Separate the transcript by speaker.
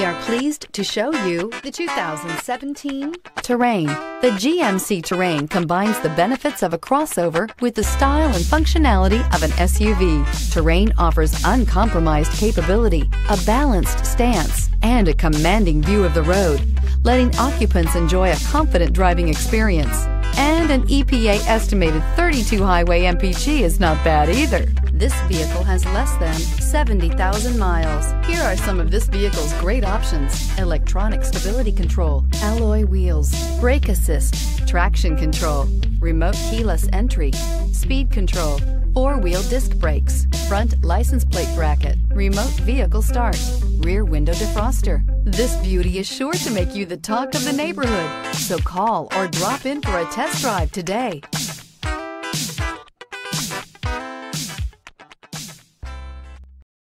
Speaker 1: are pleased to show you the 2017 Terrain. The GMC Terrain combines the benefits of a crossover with the style and functionality of an SUV. Terrain offers uncompromised capability, a balanced stance, and a commanding view of the road, letting occupants enjoy a confident driving experience. And an EPA estimated 32 highway MPG is not bad either. This vehicle has less than 70,000 miles. Here are some of this vehicle's great options: electronic stability control, alloy wheels, brake assist, traction control, remote keyless entry, speed control, four-wheel disc brakes, front license plate bracket, remote vehicle start, rear window defroster. This beauty is sure to make you the talk of the neighborhood. So call or drop in for a test drive today.